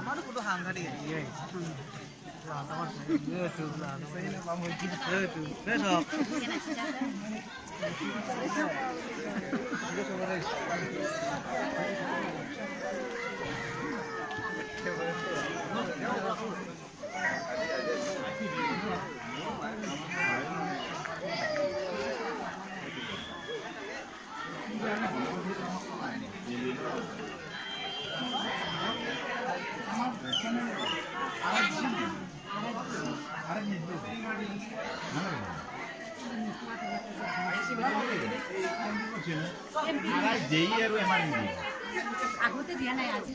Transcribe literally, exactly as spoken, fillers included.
আমারও পুরো হাঙ্গারি ইয়ে লাটা মাছ এ তো লাটা সেই না বাম হই কি এ তো এ সব আগতে দিয়া নাই আজি